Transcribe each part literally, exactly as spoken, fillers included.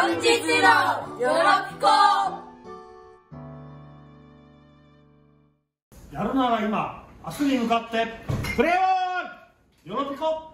本日のよろぴこ。 やるなら今、明日に向かってプレーオンよろぴこ。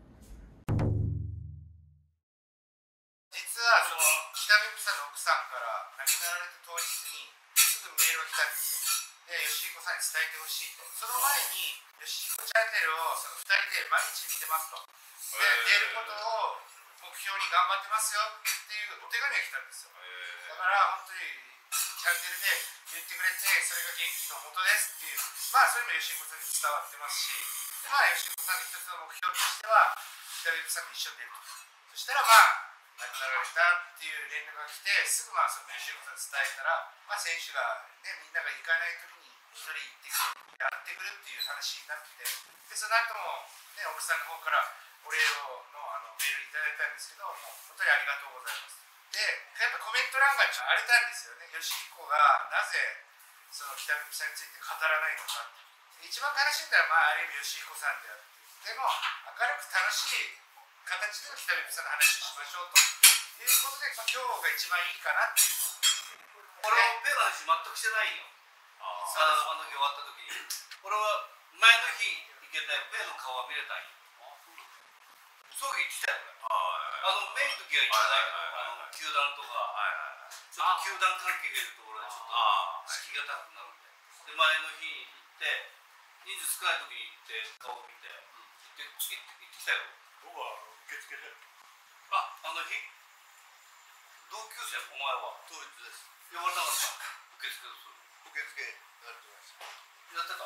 実はその北別府さんの奥さんから亡くなられた当日にすぐメールが来たんですよ。で、吉彦さんに伝えてほしいと。その前に吉彦チャンネルをそのふたりで毎日見てますと。で、出ることを目標に頑張ってますよっていうお手紙が来たんですよ。だから本当にチャンネルで言ってくれて、それが元気の元ですっていう、まあそれも吉彦さんに伝わってますし、まあ吉彦さんの一つの目標としては北別府さんと一緒に出ると。そしたらまあ亡くなられたっていう連絡が来て、すぐまあその吉彦さんに伝えたら、まあ選手がね、みんなが行かない時に一人行ってくるやってくるっていう話になってて、でその後もね、奥さんの方からお礼をのあのメールいただいたんですけど、もう本当にありがとうございます。で、やっぱコメント欄がちょっと荒れたんですよね。吉彦がなぜその北別府さんについて語らないのか。一番悲しいのはまあある意味吉彦さんであって、でも明るく楽しい形での北別府さんの話をしましょうということで、まあ、今日が一番いいかなっていう。 俺はペアの話全くしてないよ。ああの日終わった時に俺は前の日行けたよ。ペアの顔は見れたんよ。そう言ってたよ。あのメインの時は行ってないけど、あの球団とかちょっと球団関係がいるところでちょっと敷居が高くなるんで、で前の日に行って人数少ない時に行って顔を見て行って行ってきたよ。 僕は受付で。 あ、あの日同級生、お前は当日です。 呼ばれなかった。受付をする。 受付やってました。 やってた。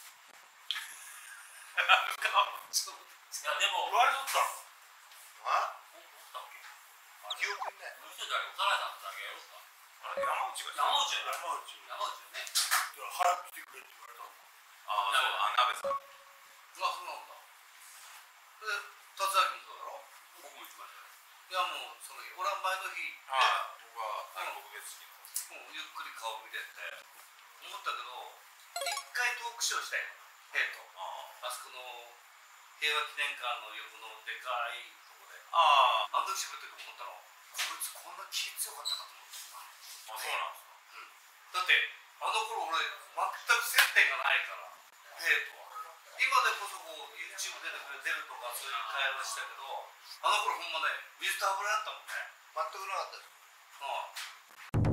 いやでも言われとったの。 あ？ おったっけ？ 記憶にない。 もう一人だけ、幼いさんだけやろうか。あれ山内が。山内や。山内。山内よね。じゃあ早く来てくれって言われたの。ああ、そう、あ、鍋さん。 あ、そうなんだ。で、達明もそうだろ？ 僕も行きましたよ。 いやもうその日、俺は前の日行って、 はい、僕はあの僕別にもうゆっくり顔見てって思ったけど、一回トークショーしたよ。ヘイト。あそこの平和記念館の横のでかいとこで。ああ。あの時喋ってる時思ったの。こいつこんな気強かったかと思ってた。 あ、そうなんですか。 うん。だってあの頃俺全く接点がないから、ヘイトは。今でこそこう YouTube 出てくれ出るとかそういう会話したけど、あの頃ほんまね水と油だったもんね。 全くなかったです。 ああ。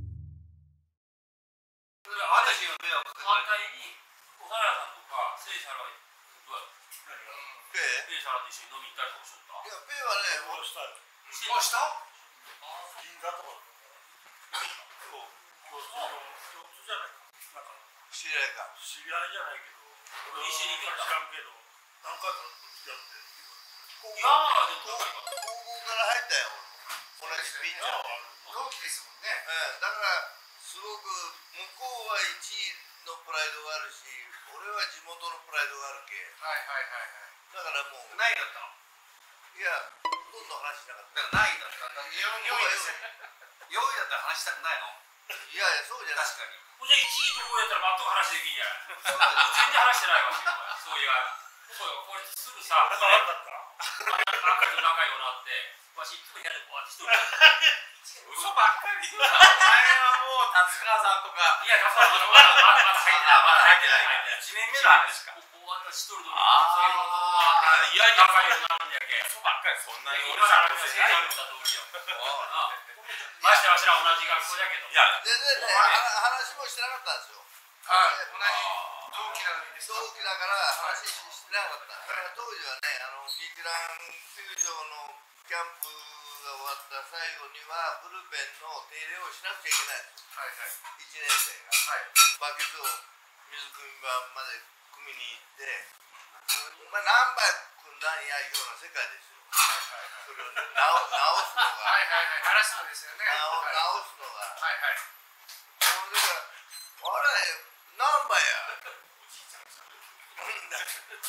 私が迷惑かけ反た。 対に小原さんとか聖者らはどうやった？ ペイ？ 聖者らと一緒に飲み行ったりとかしとった？ いや、ペイはね、もうしたよ。 あ、した？ 銀座とか。そう。共通じゃないか。なんか知り合いか。 知り合いじゃないけど、俺は知らんけど、何回かやってるっていう。いやー、でも高校から入ったよ。同じピッチャー。 同期ですもんね。ええ、だからすごく向こうはいちいのプライドがあるし、俺は地元のプライドがあるけ。 はいはいはいはい。だからもう。 何位だったの？ いや、ほとんど話しなかった。 だから何位だったんだ。 よんいですよ。 よんいだったら話したくないの？ いやいや、そうじゃない。 確かに。 じゃあいちいとこうやったら全く話できんやん。全然話してないわけよ。そういや。そうよ、これすぐさ、仲悪かった仲良く仲良くなって、わしいつも部屋でこうやって一人で。嘘ばっかり。お前はもう達川さんとか。いや、達川さんまだまだ入ってない。まだ入ってない。いちねんめの話か。こう私一人で。ああ、いやいや仲良くなるんやけ。嘘ばっかりそんなに。俺らのせいなんだと思うよ。ましてわしら同じ学校だけど。いや、 全然ね、話もしてなかったんですよ。 はい。 同じ同期なのにです。同期だから話してなかった。だから当時はね、あのビーチラン球場のキャンプが終わった最後にはブルペンの手入れをしなくちゃいけないんですよ。はいはい。いちねん生が。はい。バケツを水汲み場まで汲みに行って、まあ何杯汲んだんやいうような世界ですよ。それをね、直直すのが。はいはいはい。鳴らすのですよね。直すのが。はいはい。それからあれ何杯や。だけどだけど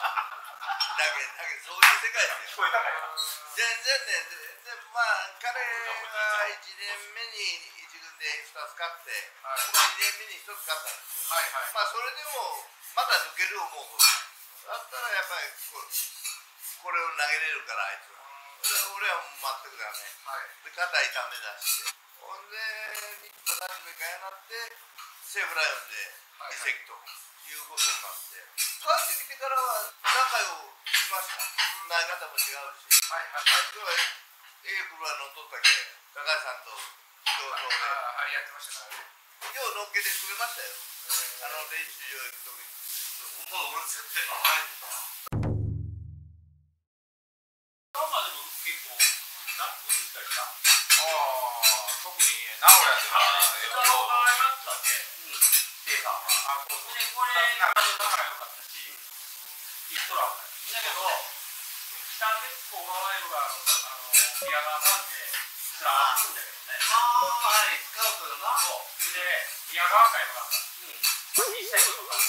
そういう世界ですよ。全然ね、でまあ彼がいちねんめにいち軍でふたつ勝って、僕はにねんめにひとつ勝ったんですよ。はいはい。まあそれでもまだ抜ける思うことだったらやっぱりこれを投げれるからあいつは。俺俺は全くダメ。で、肩痛め出して。ほんで、日本初めからなって、西武ライオンで移籍ということになって、帰ってきてからは仲良くしました。投げ方も違うし。はいはい。相手は A クラの取ったけ、高橋さんと共同で。はい、やってましたからね。よう乗っけてくれましたよ。あの練習場行くときに。 ほんま俺接点がないんだ。 まあでも結構だどう言ったりした。 ああ、特に名古屋とか歌の場合だったっけ。うん。テイさんは。あ、そうそう。でこれだから良かったし、言っとらんだけど、北別府ワイルがあの宮川さんでツアーするんだけどね。 ああ、はい、スカウトだな。 そう。で宮川会もだった。うん。小さいことが。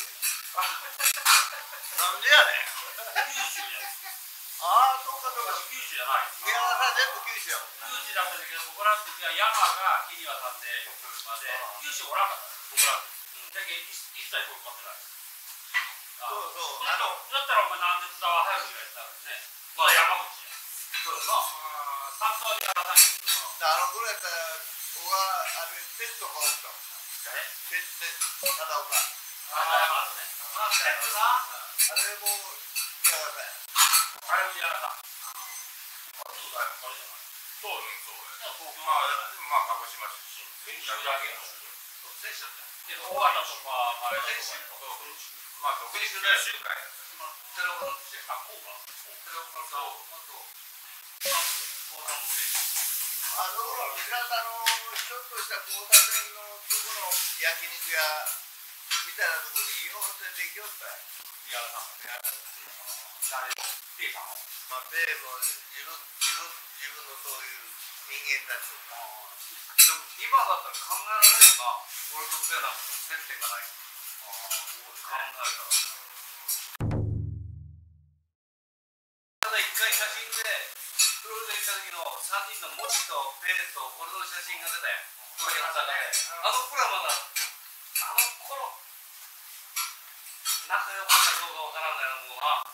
なんでやねん。 九州や。 ああ、そうかそうか。 九州じゃない。 宮川さん全部九州やもんな。 九州だったんだけど、僕らの時は山が木庭さんで広島で、九州おらんかった。僕らの時。うん。だけど一切声かかってない。 そうそう。 あのだったらお前なんで津田は入るんやったらね。まあ山口や。 そうだな。 関東にやらさんやけど。 あの頃やったら、僕はあれ、ペットがおったもんな。 誰？ ペット、忠岡。 ああ、まだね。 あ、ペットな。 あれも宮川さんや。 あれをやらさん。あ、そうだよ、それじゃない。 そううんそうや。 東京まあまあ鹿児島出身。 九州だけの。 選手だったよ。 で、大型とか前田とか。 まあ独立九州会やった。 テレフォンして、 あ、こうか。 テレフォンと、あと、高山も選手。 あの頃、三方のちょっとした交差点のとこの焼肉屋みたいなところによう連れて行きよったよ。 やらさん。やらさん。誰？テイさん。 まあ、ペイも自分、自分、自分のそういう人間たちとか。 でも今だったら考えられるな。俺とペアなんか接点がない。ああ、考えたら。ただ一回写真でプロレス行った時のさんにんのモチとペイと俺の写真が出たよ。これが出たね。あの頃はまだあの頃仲良かったかどうかわからないなもうな。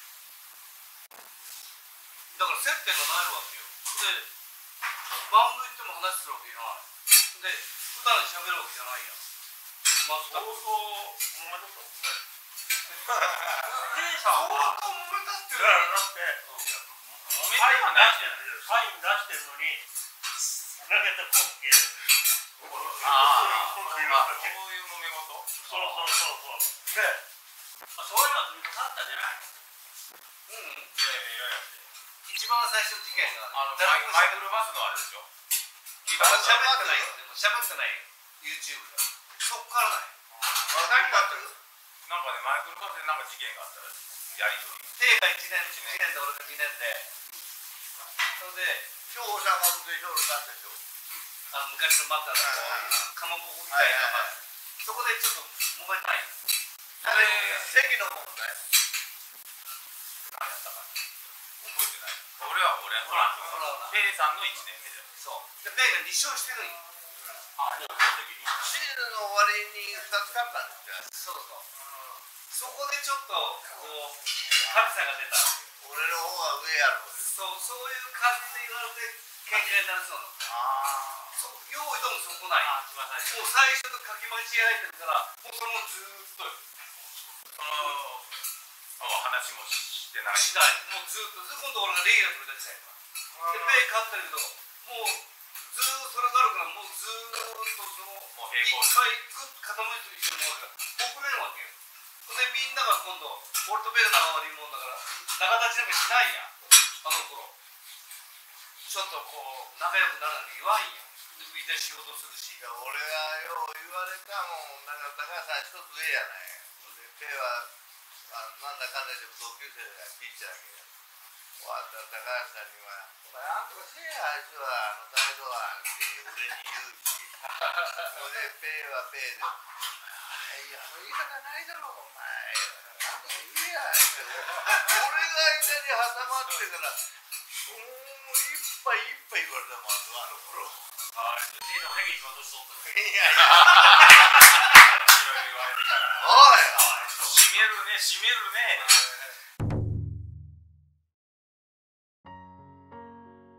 だから接点がないわけよ。でバウンド行っても話するわけじゃない。で普段喋るわけじゃないやん。ま相当揉めとったもんね。 テイさんは。 相当揉めたってだからだって揉めサインてはない出してるサイン出してるのに投げたコンケああ、そういう揉め事。 そうそうそうそうねそういうの積み重なったんじゃない？ うん。 いやいやいや。 一番最初の事件があのマイマイクロバスのあれでしょ。 聞いたこと喋ってないよ。でも喋ってないよ。YouTube で。そっからない。 何かってるなんかねマイクロバスでなんか事件があったらやりとり。 手がいちねん、いちねんで俺がにねんで。それで、 今日さんが運転しようとしたでしょ。 あの昔のマッターのかまぼこみたいな。そこでちょっと揉めたい。 あれ、席の問題。 何やったか覚えてない。俺は俺はほら、ほら、 ペイさんのいちねんめで。 そう。で、ペイがに勝してるんよ。 あ、もうその時に。 シーズンの終わりにふたつ勝ったんですよ。 そうそう。そこでちょっと、こう、格差が出た。 俺の方が上やろうです。 そう、そういう感じで言われて、喧嘩になりそうなの。 あそう、用意どもそこない。 あ、一番最初。 もう最初と書き間違えてるから、もうそのずーっとその話もしてない。 しない。もうずーっと、今度俺がレイヤー取り出したいから。で、ペイ勝ったけど、もうずーっとそれがあるから、もうずーっとその、 もう平行。 一回グッと傾いてる人もほぐれるわけよ。で、みんなが今度、俺とペイの仲悪いもんだから、仲立ちなんかしないやん。あの頃。ちょっとこう、仲良くならなきゃ言わんやん。で、みんな仕事するし。 いや、俺がよう言われたもん、なんか高橋さん一つ上やない。で、ペイは、あなんだかんだでも同級生がピッチャーだけど、終わったら高橋さんには、お前、なんとかせえや、あいつは、あの態度は、って俺に言うし、それで、ペイはペイで、いや、あの言い方ないだろ、お前、なんとか言えや、って俺が間に挟まってから、もういっぱいいっぱい言われたもん、あの頃。 あ、テイさんだけ一番年取った。 いやいや。 いろいろ言われてたら。 おい。 締めるね、締めるね。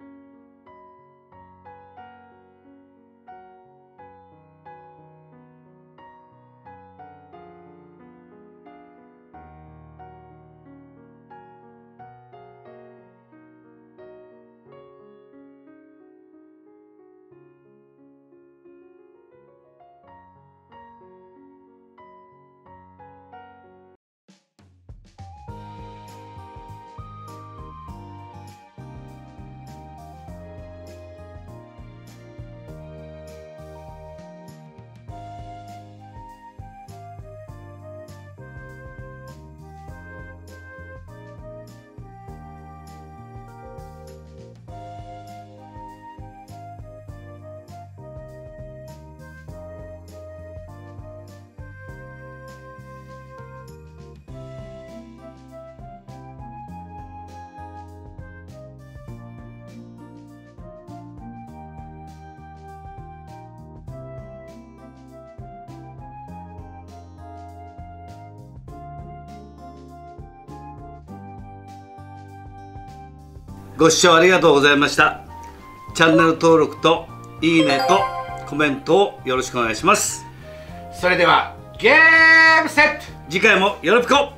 ご視聴ありがとうございました。チャンネル登録といいねとコメントをよろしくお願いします。 それではゲームセット。 次回もよろぴこ。